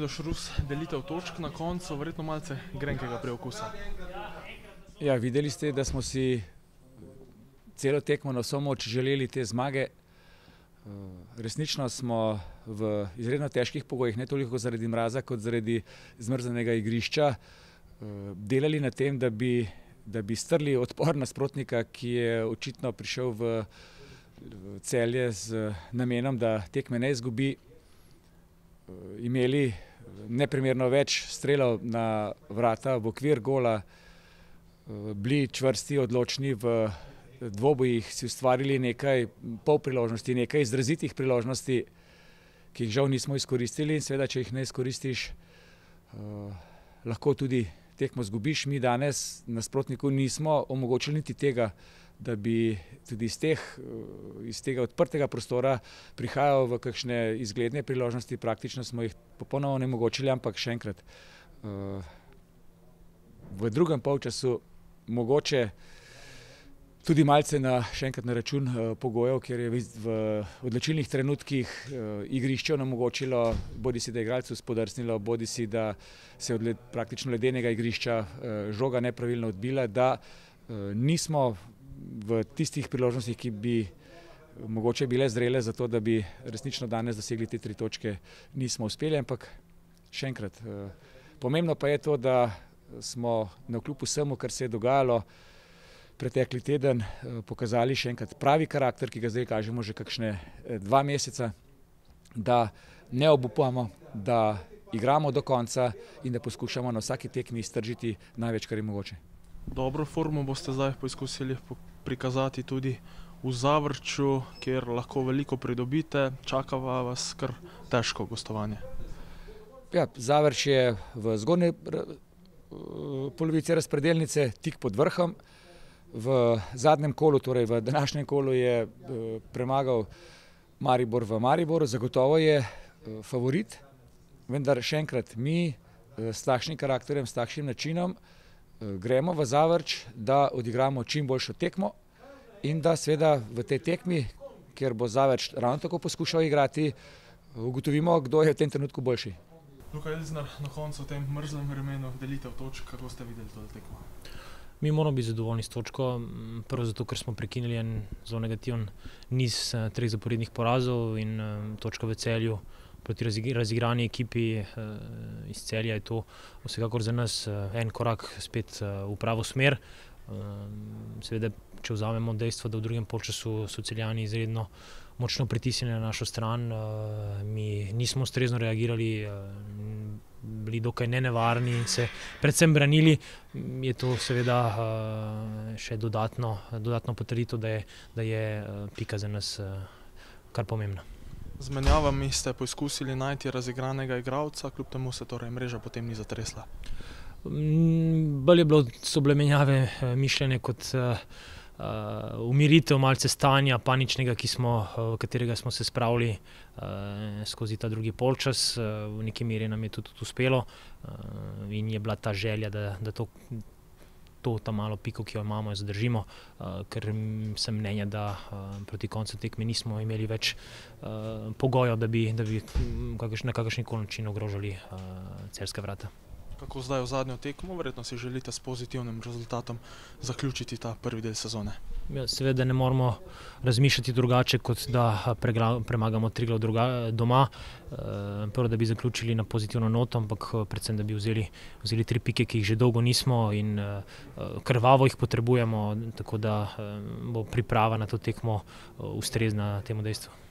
Miloš Rus, delitev točk na koncu, verjetno malce grenkega preokusa. Ja, videli ste, da smo si celo tekmo na vso moč želeli te zmage. Resnično smo v izredno težkih pogojih, ne toliko zaradi mraza kot zaradi zmrznenega igrišča, delali na tem, da bi strli odpor nasprotnika, ki je očitno prišel v Celje z namenom, da tekme ne izgubi. Imeli neprimerno več strelov na vrata v okvir gola, bili čvrsti, odločni v dvobojih, si ustvarili nekaj pol priložnosti, nekaj izrazitih priložnosti, ki jih žal nismo izkoristili, in seveda, če jih ne izkoristiš, lahko tudi tekmo izgubiš. Mi danes nasprotniku nismo omogočili niti tega, da bi tudi iz tega odprtega prostora prihajal v kakšne izgledne priložnosti. Praktično smo jih popolnoma onemogočili, ampak še enkrat, v drugem polčasu mogoče tudi malce še enkrat na račun pogojev, ker je v odločilnih trenutkih igrišče onemogočilo, bodisi da je igralcu spodrsnilo, bodisi da se od praktično ledenega igrišča žoga nepravilno odbila, da nismo v tistih priložnostih, ki bi mogoče bile zrele za to, da bi resnično danes dosegli te 3 točke, nismo uspeli, ampak še enkrat, pomembno pa je to, da smo navkljub vsemu, kar se je dogajalo pretekli teden, pokazali še enkrat pravi karakter, ki ga zdaj kažemo že kakšne 2 meseca, da ne obupamo, da igramo do konca in da poskušamo na vsaki tekmi iztržiti največ, kar je mogoče. Dobro formo boste zdaj poizkusili prikazati tudi v Zavrču, kjer lahko veliko pridobite, čaka vas kar težko gostovanje. Ja, Zavrč je v zgornji polovici razpredelnice, tik pod vrhom. V zadnjem kolu, torej v današnjem kolu, je premagal Maribor v Mariboru, zagotovo je favorit, vendar še enkrat, mi s takšnim karakterjem, s takšnim načinom gremo v Zavrč, da odigramo čim boljšo tekmo in da seveda v tej tekmi, kjer bo Zavrč ravno tako poskušal igrati, ugotovimo, kdo je v tem trenutku boljši. Luka Elznar, na koncu v tem mrzlem vremenu delitev točk, kako ste videli to tekmo? Mi moramo biti zadovoljni s točko, prvo zato, ker smo prekinili en zelo negativen niz 3 zaporednih porazov in točka v Celju proti razigrani ekipi iz Celja je to vsekakor za nas en korak spet v pravo smer. Seveda, če vzamemo dejstvo, da v drugem polčasu so Celjani izredno močno pritisnili na našo stran, mi nismo ustrezno reagirali, bili dokaj nenevarni in se predvsem branili, je to seveda še dodatno potrditev, da je pika za nas kar pomembna. Z menjavami ste poizkusili najti razigranega igralca, kljub temu se torej mreža potem ni zatresla. Bolj so bile menjave mišljene kot umiritev malce stanja paničnega, v katerega smo se spravili skozi ta drugi polčas. V neki meri nam je tudi uspelo in je bila ta želja, da ta malo piko, ki jo imamo, zadržimo, ker sem mnenja, da proti koncu tekme nismo imeli več pogojev, da bi na kakršenkoli način ogrožali celjska vrata. Kako zdaj v zadnjo tekmo? Verjetno si želite s pozitivnim rezultatom zaključiti ta prvi del sezone. Ja, seveda ne moramo razmišljati drugače, kot da premagamo Triglav doma. Prvo, da bi zaključili na pozitivno noto, ampak predvsem, da bi vzeli 3 pike, ki jih že dolgo nismo in krvavo jih potrebujemo, tako da bo priprava na to tekmo ustrezna temu dejstvu.